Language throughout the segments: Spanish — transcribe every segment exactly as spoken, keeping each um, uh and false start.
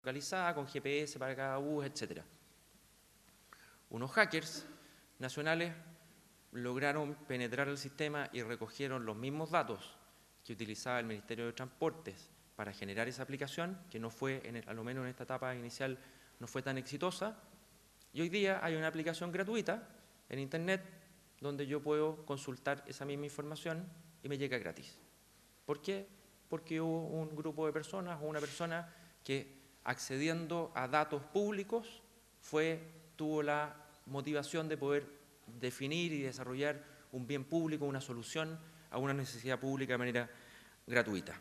localizada, con G P S para cada bus, etcétera. Unos hackers nacionales lograron penetrar el sistema y recogieron los mismos datos que utilizaba el Ministerio de Transportes para generar esa aplicación, que no fue, en el, a lo menos en esta etapa inicial, no fue tan exitosa, y hoy día hay una aplicación gratuita en Internet donde yo puedo consultar esa misma información y me llega gratis. ¿Por qué? Porque hubo un grupo de personas o una persona que, accediendo a datos públicos, fue, tuvo la motivación de poder definir y desarrollar un bien público, una solución a una necesidad pública de manera gratuita.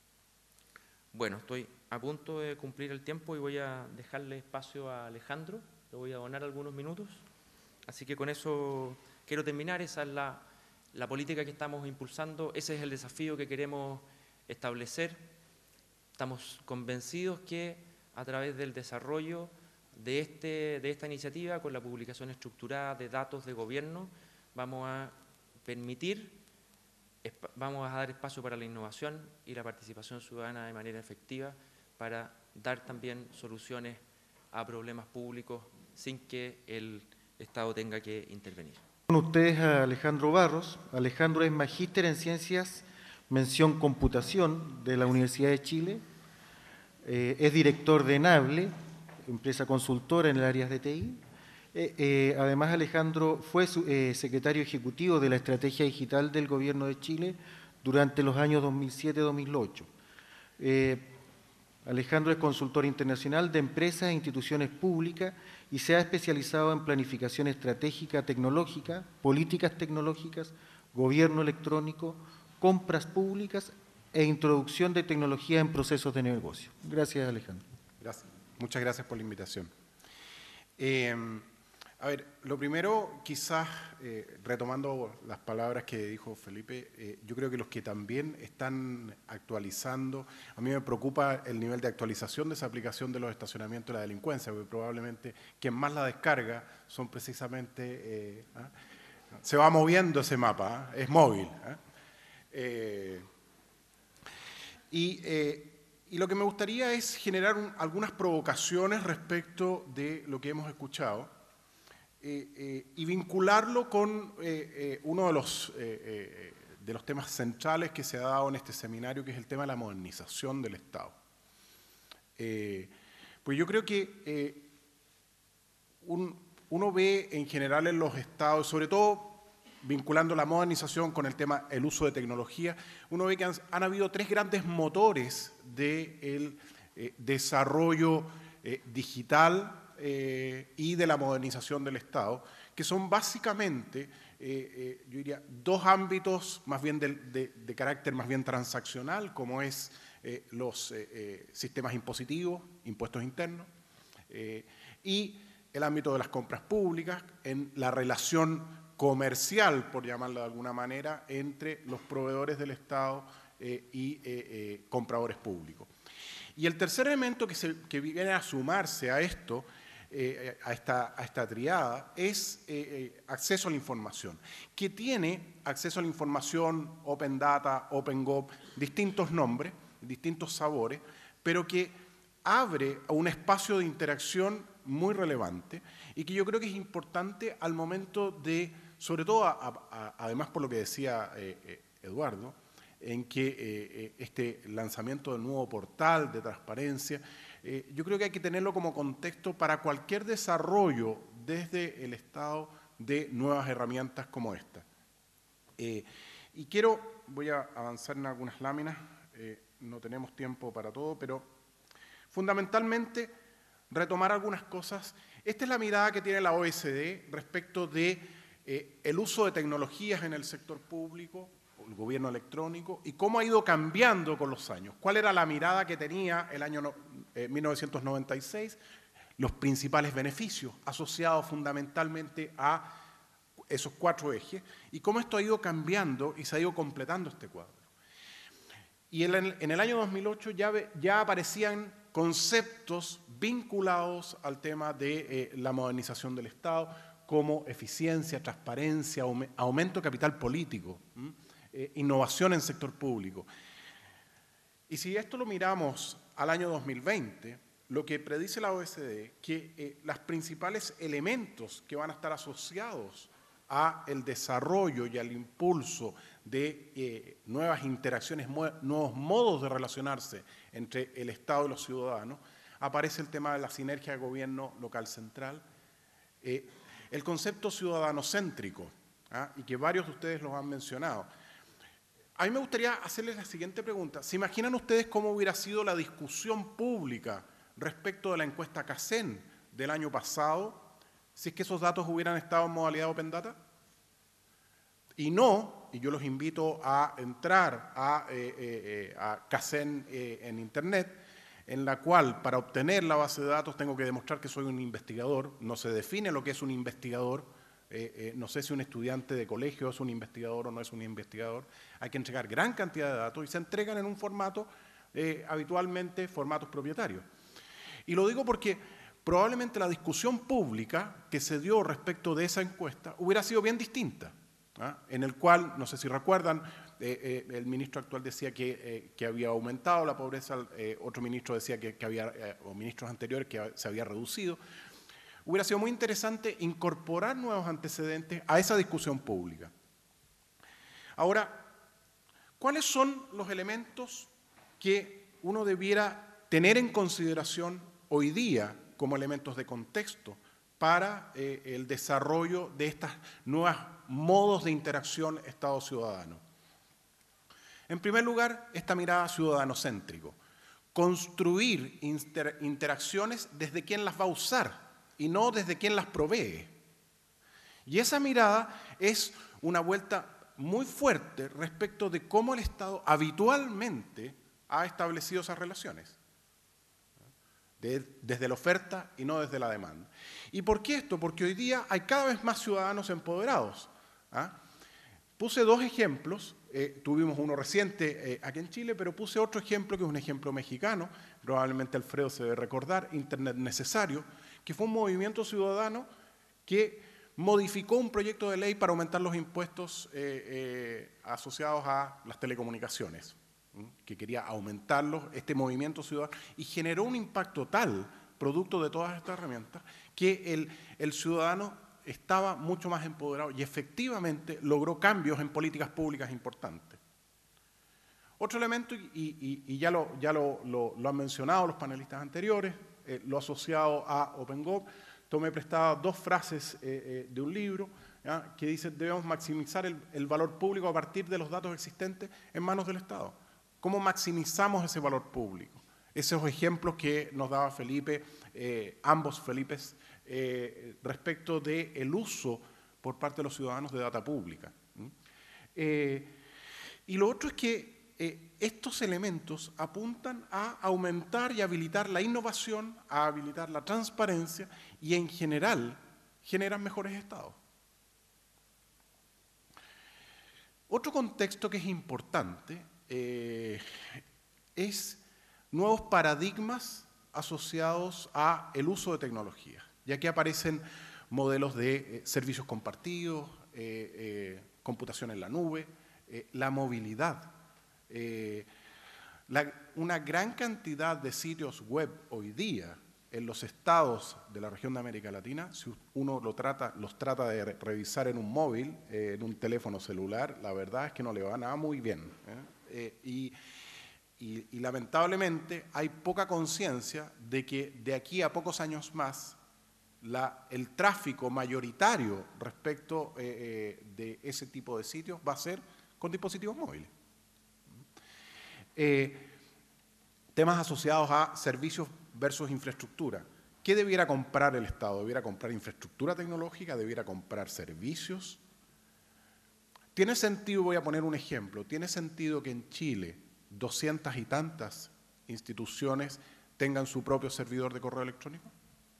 Bueno, estoy a punto de cumplir el tiempo y voy a dejarle espacio a Alejandro, le voy a donar algunos minutos, así que con eso quiero terminar. Esa es la, la política que estamos impulsando, ese es el desafío que queremos establecer. Estamos convencidos que a través del desarrollo de, este, de esta iniciativa, con la publicación estructurada de datos de gobierno, vamos a permitir, vamos a dar espacio para la innovación y la participación ciudadana de manera efectiva para dar también soluciones a problemas públicos sin que el Estado tenga que intervenir. Con ustedes a Alejandro Barros. Alejandro es magíster en Ciencias, mención Computación de la Universidad de Chile. Eh, es director de Enable, empresa consultora en el área de T I. Eh, eh, además, Alejandro fue su, eh, secretario ejecutivo de la Estrategia Digital del Gobierno de Chile durante los años dos mil siete a dos mil ocho. Eh, Alejandro es consultor internacional de empresas e instituciones públicas y se ha especializado en planificación estratégica tecnológica, políticas tecnológicas, gobierno electrónico, compras públicas e introducción de tecnología en procesos de negocio. Gracias, Alejandro. Gracias. Muchas gracias por la invitación. Eh, a ver, lo primero, quizás, eh, retomando las palabras que dijo Felipe, eh, yo creo que los que también están actualizando, a mí me preocupa el nivel de actualización de esa aplicación de los estacionamientos de la delincuencia, porque probablemente quien más la descarga son precisamente, eh, ¿ah? se va moviendo ese mapa, ¿ah? Es móvil. ¿ah? Eh, y, eh, y lo que me gustaría es generar un, algunas provocaciones respecto de lo que hemos escuchado, Eh, eh, y vincularlo con eh, eh, uno de los, eh, eh, de los temas centrales que se ha dado en este seminario, que es el tema de la modernización del Estado. Eh, pues yo creo que eh, un, uno ve en general en los Estados, sobre todo vinculando la modernización con el tema el uso de tecnología, uno ve que han, han habido tres grandes motores del eh, desarrollo eh, digital, Eh, y de la modernización del Estado, que son básicamente, eh, eh, yo diría, dos ámbitos más bien de, de, de carácter más bien transaccional, como es eh, los eh, eh, sistemas impositivos, impuestos internos, eh, y el ámbito de las compras públicas, en la relación comercial, por llamarlo de alguna manera, entre los proveedores del Estado eh, y eh, eh, compradores públicos. Y el tercer elemento que, se, que viene a sumarse a esto, Eh, a, esta, a esta triada, es eh, eh, acceso a la información, que tiene acceso a la información, Open Data, Open Gov, distintos nombres, distintos sabores, pero que abre a un espacio de interacción muy relevante y que yo creo que es importante al momento de, sobre todo, a, a, además por lo que decía eh, eh, Eduardo, en que eh, este lanzamiento del nuevo portal de transparencia, eh, yo creo que hay que tenerlo como contexto para cualquier desarrollo desde el Estado de nuevas herramientas como esta. Eh, y quiero, voy a avanzar en algunas láminas, eh, no tenemos tiempo para todo, pero fundamentalmente retomar algunas cosas. Esta es la mirada que tiene la O E C D respecto de eh, el uso de tecnologías en el sector público, el gobierno electrónico, y cómo ha ido cambiando con los años. ¿Cuál era la mirada que tenía el año eh, mil novecientos noventa y seis? Los principales beneficios asociados fundamentalmente a esos cuatro ejes, y cómo esto ha ido cambiando y se ha ido completando este cuadro. Y en el, en el año dos mil ocho ya, ya aparecían conceptos vinculados al tema de eh, la modernización del Estado, como eficiencia, transparencia, aumento de capital político, ¿m? Eh, innovación en sector público. Y si esto lo miramos al año dos mil veinte, lo que predice la O E C D, que eh, los principales elementos que van a estar asociados a el desarrollo y al impulso de eh, nuevas interacciones, nuevos modos de relacionarse entre el Estado y los ciudadanos, aparece el tema de la sinergia de gobierno local central, eh, el concepto ciudadano-céntrico, ¿ah? Y que varios de ustedes los han mencionado. A mí me gustaría hacerles la siguiente pregunta. ¿Se imaginan ustedes cómo hubiera sido la discusión pública respecto de la encuesta CACEN del año pasado si es que esos datos hubieran estado en modalidad Open Data? Y no, y yo los invito a entrar a, eh, eh, a CACEN eh, en Internet, en la cual para obtener la base de datos tengo que demostrar que soy un investigador. No se define lo que es un investigador, eh, eh, no sé si un estudiante de colegio es un investigador o no es un investigador. Hay que entregar gran cantidad de datos y se entregan en un formato, eh, habitualmente formatos propietarios. Y lo digo porque probablemente la discusión pública que se dio respecto de esa encuesta hubiera sido bien distinta, ¿ah? En el cual, no sé si recuerdan, eh, eh, el ministro actual decía que, eh, que había aumentado la pobreza, eh, otro ministro decía que, que había, eh, o ministros anteriores, que se había reducido. Hubiera sido muy interesante incorporar nuevos antecedentes a esa discusión pública. Ahora, ¿cuáles son los elementos que uno debiera tener en consideración hoy día como elementos de contexto para eh, el desarrollo de estos nuevos modos de interacción Estado-ciudadano? En primer lugar, esta mirada ciudadano-céntrico. Construir inter interacciones desde quién las va a usar y no desde quién las provee. Y esa mirada es una vuelta muy fuerte respecto de cómo el Estado habitualmente ha establecido esas relaciones. De, desde la oferta y no desde la demanda. ¿Y por qué esto? Porque hoy día hay cada vez más ciudadanos empoderados. ¿Ah? Puse dos ejemplos, eh, tuvimos uno reciente eh, aquí en Chile, pero puse otro ejemplo que es un ejemplo mexicano, probablemente Alfredo se debe recordar, Internet Necesario, que fue un movimiento ciudadano que modificó un proyecto de ley para aumentar los impuestos eh, eh, asociados a las telecomunicaciones, que quería aumentarlos, este movimiento ciudadano, y generó un impacto tal, producto de todas estas herramientas, que el, el ciudadano estaba mucho más empoderado y efectivamente logró cambios en políticas públicas importantes. Otro elemento, y, y, y ya, lo, ya lo, lo, lo han mencionado los panelistas anteriores, eh, lo asociado a OpenGov, tomé prestadas dos frases eh, eh, de un libro, ¿ya? Que dice debemos maximizar el, el valor público a partir de los datos existentes en manos del Estado. ¿Cómo maximizamos ese valor público? Esos ejemplos que nos daba Felipe, eh, ambos Felipes, eh, respecto del uso por parte de los ciudadanos de data pública. Eh, y lo otro es que eh, estos elementos apuntan a aumentar y habilitar la innovación, a habilitar la transparencia y en general generan mejores estados. Otro contexto que es importante eh, es nuevos paradigmas asociados al uso de tecnología. Y aquí aparecen modelos de eh, servicios compartidos, eh, eh, computación en la nube, eh, la movilidad. Eh, la, una gran cantidad de sitios web hoy día en los estados de la región de América Latina, si uno lo trata, los trata de revisar en un móvil, eh, en un teléfono celular, la verdad es que no le va nada muy bien. ¿eh? Eh, y, y, y lamentablemente hay poca conciencia de que de aquí a pocos años más la, el tráfico mayoritario respecto eh, eh, de ese tipo de sitios va a ser con dispositivos móviles. Eh, temas asociados a servicios versus infraestructura. ¿Qué debiera comprar el Estado? ¿Debiera comprar infraestructura tecnológica? ¿Debiera comprar servicios? ¿Tiene sentido, voy a poner un ejemplo, tiene sentido que en Chile doscientas y tantas instituciones tengan su propio servidor de correo electrónico?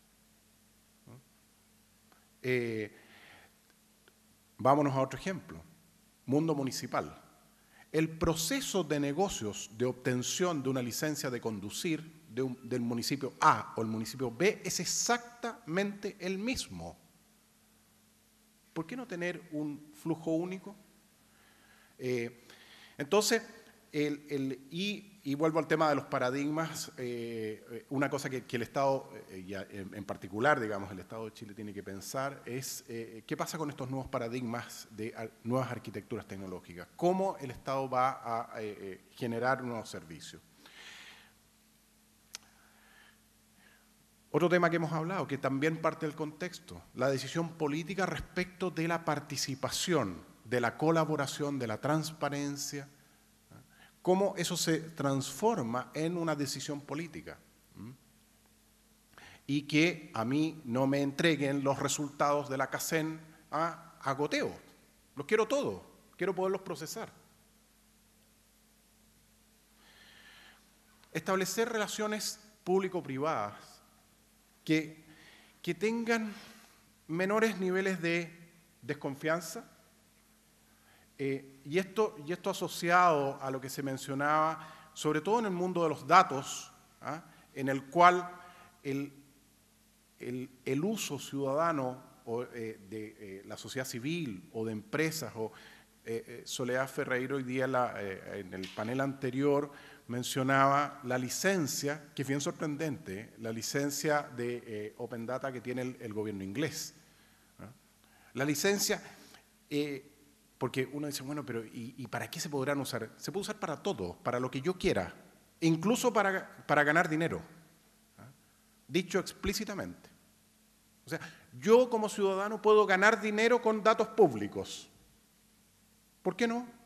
Eh, vámonos a otro ejemplo, mundo municipal. El proceso de negocios de obtención de una licencia de conducir de un, del municipio A o el municipio B es exactamente el mismo. ¿Por qué no tener un flujo único? Eh, entonces, el, el, y, y vuelvo al tema de los paradigmas, eh, una cosa que, que el Estado, eh, y en, en particular, digamos, el Estado de Chile tiene que pensar es eh, qué pasa con estos nuevos paradigmas de ar, nuevas arquitecturas tecnológicas, cómo el Estado va a eh, generar nuevos servicios. Otro tema que hemos hablado, que también parte del contexto, la decisión política respecto de la participación, de la colaboración, de la transparencia, cómo eso se transforma en una decisión política. Y que a mí no me entreguen los resultados de la CACEN a, a goteo. Los quiero todos, quiero poderlos procesar. Establecer relaciones público-privadas Que, que tengan menores niveles de desconfianza, eh, y, esto, y esto asociado a lo que se mencionaba, sobre todo en el mundo de los datos, ¿ah? en el cual el, el, el uso ciudadano o, eh, de eh, la sociedad civil o de empresas, o eh, eh, Soledad Ferreiro hoy día la, eh, en el panel anterior mencionaba la licencia, que es bien sorprendente, la licencia de eh, Open Data que tiene el, el gobierno inglés. ¿no? La licencia, eh, porque uno dice, bueno, pero ¿y, ¿y para qué se podrán usar? Se puede usar para todo, para lo que yo quiera, incluso para, para ganar dinero, ¿no? Dicho explícitamente. O sea, yo como ciudadano puedo ganar dinero con datos públicos. ¿Por qué no?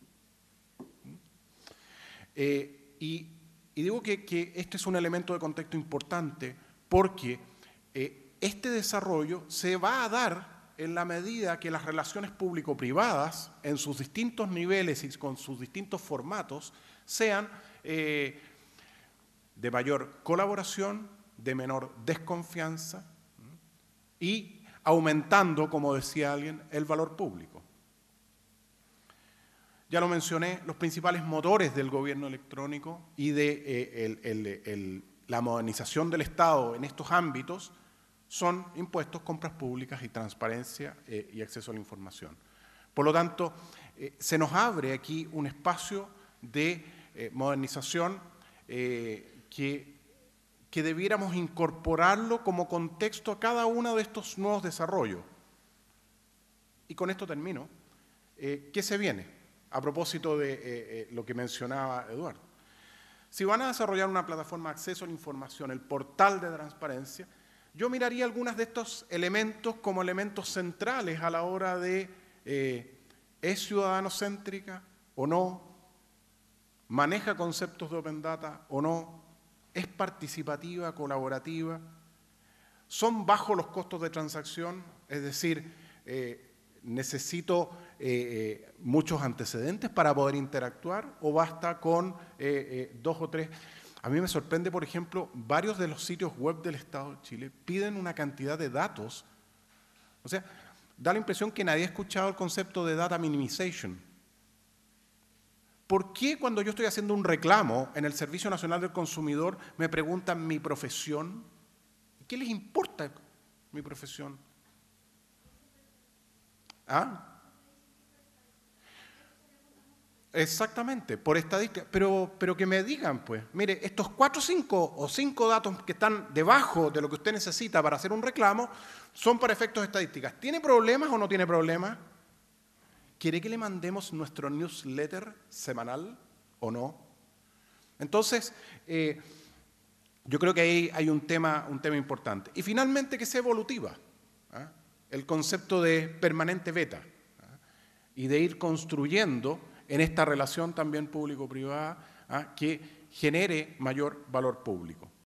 Eh, y, y digo que, que este es un elemento de contexto importante porque eh, este desarrollo se va a dar en la medida que las relaciones público-privadas en sus distintos niveles y con sus distintos formatos sean eh, de mayor colaboración, de menor desconfianza y aumentando, como decía alguien, el valor público. Ya lo mencioné, los principales motores del gobierno electrónico y de eh, el, el, el, la modernización del Estado en estos ámbitos son impuestos, compras públicas y transparencia eh, y acceso a la información. Por lo tanto, eh, se nos abre aquí un espacio de eh, modernización eh, que, que debiéramos incorporarlo como contexto a cada uno de estos nuevos desarrollos. Y con esto termino. Eh, ¿Qué se viene? A propósito de eh, eh, lo que mencionaba Eduardo. Si van a desarrollar una plataforma de acceso a la información, el portal de transparencia, yo miraría algunos de estos elementos como elementos centrales a la hora de eh, ¿es ciudadanocéntrica o no? ¿Maneja conceptos de Open Data o no? ¿Es participativa, colaborativa? ¿Son bajos los costos de transacción? Es decir, eh, ¿necesito eh, eh, muchos antecedentes para poder interactuar o basta con eh, eh, dos o tres? A mí me sorprende, por ejemplo, varios de los sitios web del Estado de Chile piden una cantidad de datos. O sea, da la impresión que nadie ha escuchado el concepto de data minimization. ¿Por qué cuando yo estoy haciendo un reclamo en el Servicio Nacional del Consumidor me preguntan mi profesión? ¿Qué les importa mi profesión? ¿Ah? Exactamente, por estadística, pero, pero que me digan, pues, mire, estos cuatro, cinco o cinco datos que están debajo de lo que usted necesita para hacer un reclamo son para efectos estadísticos. ¿Tiene problemas o no tiene problemas? ¿Quiere que le mandemos nuestro newsletter semanal o no? Entonces, eh, yo creo que ahí hay un tema, un tema importante. Y finalmente, que sea evolutiva. ¿Ah? El concepto de permanente beta, ¿ah? Y de ir construyendo en esta relación también público-privada, ¿ah? que genere mayor valor público.